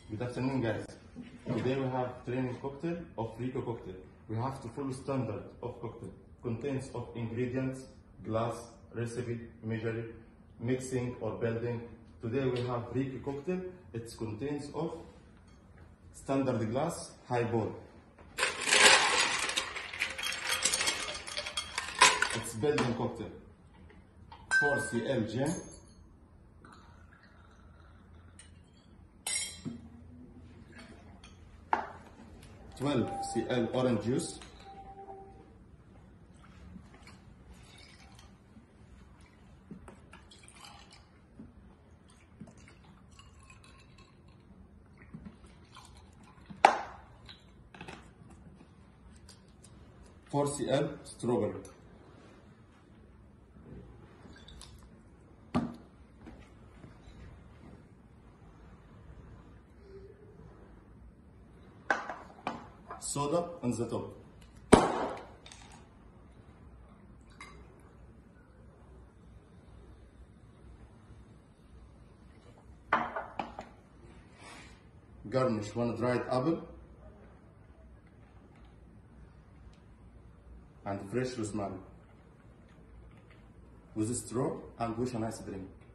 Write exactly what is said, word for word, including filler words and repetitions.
Good afternoon, guys. Today we have training cocktail of Rico cocktail. We have to follow standard of cocktail. Contains of ingredients, glass, recipe, measuring, mixing or building. Today we have Rico cocktail. It contains of standard glass, highball. It's building cocktail. four C L gin. twelve C L orange juice, four C L strawberry, soda on the top. Garnish one dried apple and fresh rosemary with a straw and wish a nice drink.